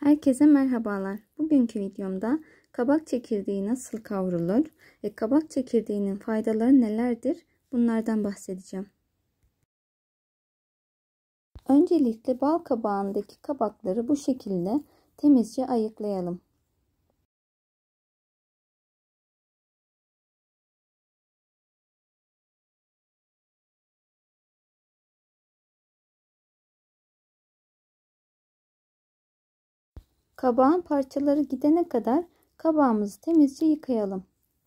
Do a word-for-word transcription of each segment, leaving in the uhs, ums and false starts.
Herkese merhabalar. Bugünkü videomda kabak çekirdeği nasıl kavrulur ve kabak çekirdeğinin faydaları nelerdir? Bunlardan bahsedeceğim. Öncelikle bal kabağındaki kabakları bu şekilde temizce ayıklayalım. Kabağın parçaları gidene kadar kabağımızı temizce yıkayalım.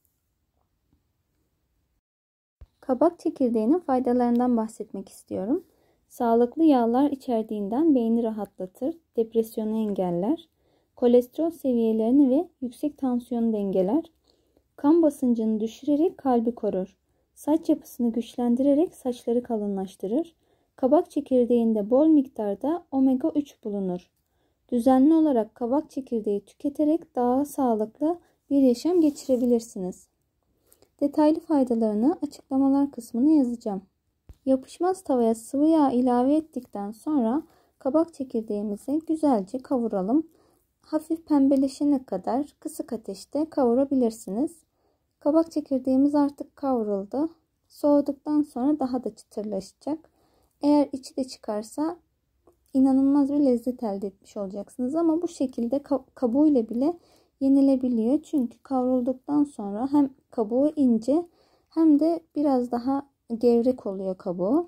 Kabak çekirdeğinin faydalarından bahsetmek istiyorum. Sağlıklı yağlar içerdiğinden beyni rahatlatır, depresyonu engeller, kolesterol seviyelerini ve yüksek tansiyonu dengeler, kan basıncını düşürerek kalbi korur, saç yapısını güçlendirerek saçları kalınlaştırır. Kabak çekirdeğinde bol miktarda omega üç bulunur. Düzenli olarak kabak çekirdeği tüketerek daha sağlıklı bir yaşam geçirebilirsiniz. Detaylı faydalarını açıklamalar kısmına yazacağım. Yapışmaz tavaya sıvı yağ ilave ettikten sonra kabak çekirdeğimizi güzelce kavuralım. Hafif pembeleşene kadar kısık ateşte kavurabilirsiniz. Kabak çekirdeğimiz artık kavruldu. Soğuduktan sonra daha da çıtırlaşacak. Eğer içi de çıkarsa inanılmaz bir lezzet elde etmiş olacaksınız. Ama bu şekilde kabuğuyla bile yenilebiliyor. Çünkü kavrulduktan sonra hem kabuğu ince hem de biraz daha gevrek oluyor kabuğu.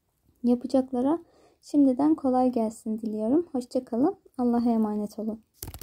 Yapacaklara şimdiden kolay gelsin diliyorum. Hoşça kalın. Allah'a emanet olun.